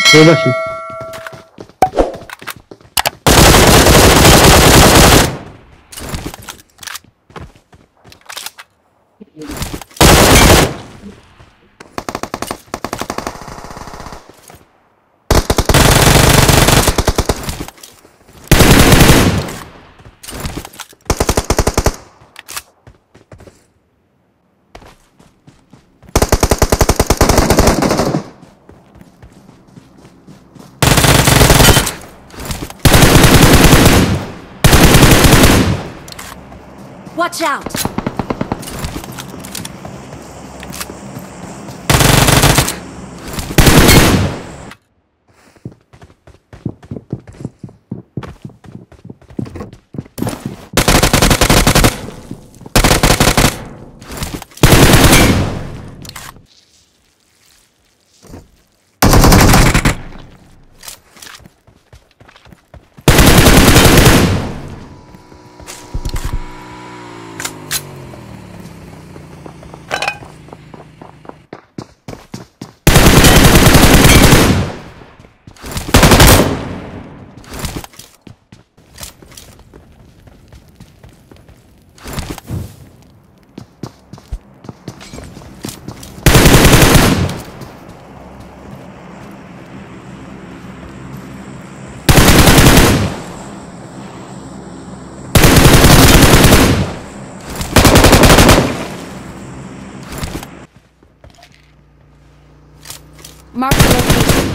Zobaczysz. Watch out! Mark the location.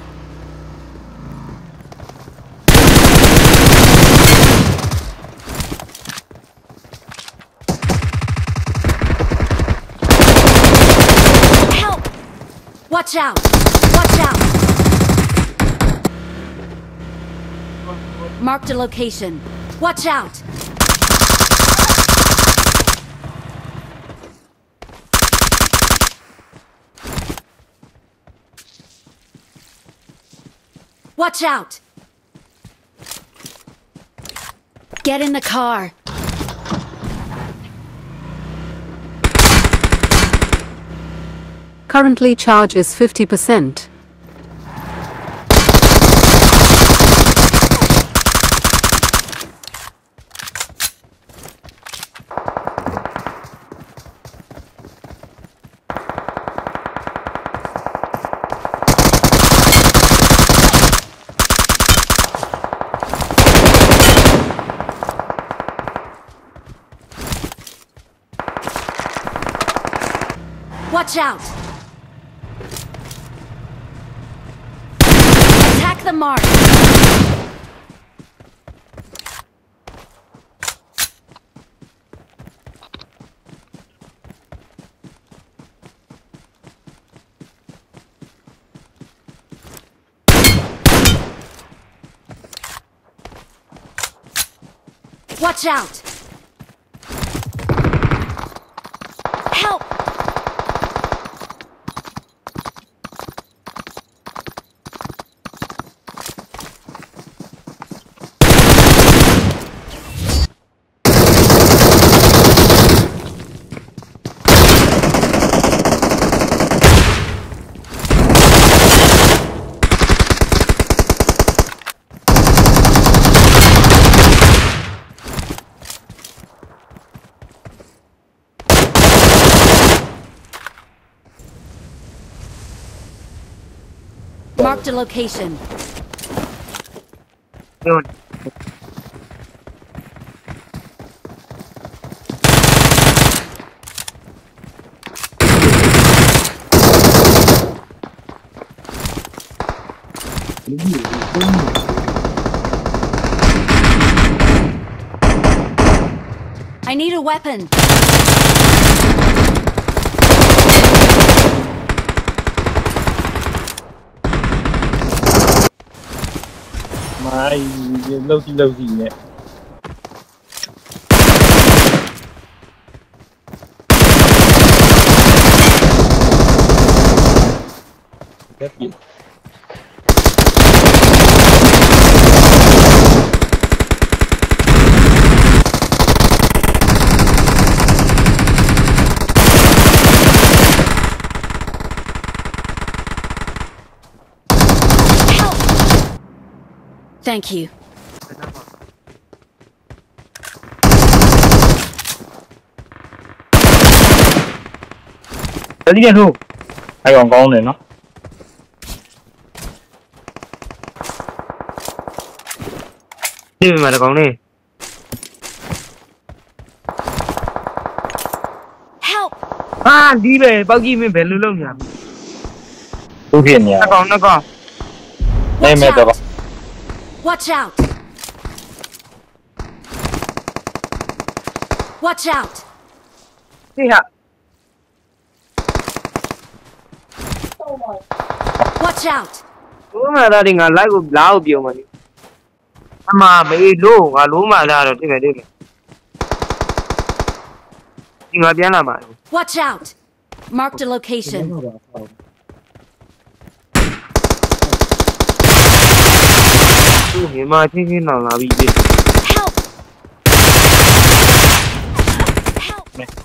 Help! Watch out! Watch out! Marked a location. Watch out! Watch out! Get in the car. Currently charge is 50%. Watch out! Attack the mark! Watch out! Help! Marked a location. Good. I need a weapon. Mà lâu gì nhỉ? Rất gì? Thank you. တတိယထုတ်အဲ့ကောင်ကောင်းတယ်နော်နေမိမှာတကောင်နေ Help! ဟာဒီပဲပေါက်ကြီးမင်းဘယ်လိုလုပ်ညာသူ့ဖြစ်နေရနှစ်ကောင်နေ Watch မဲ့တော့ out! Watch out! Watch out! ဟေးဟာ Watch out! ဘုမာသားတွေငါလိုက်ကိုလာကိုပြုံးမနေအမမေးလို့ငါလုံးမာသားတော့တိမယ်ဒီငါပြန်လာမှာ Watch out! Marked a location. သူ့မြန်မာချင်းလောင်လာပြီ Help! Help!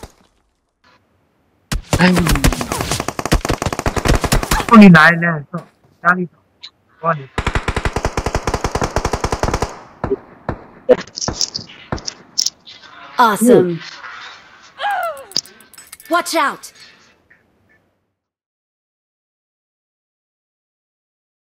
ကိုနေနိုင်လဲဆောတားလိဟောနေ Awesome. Watch out!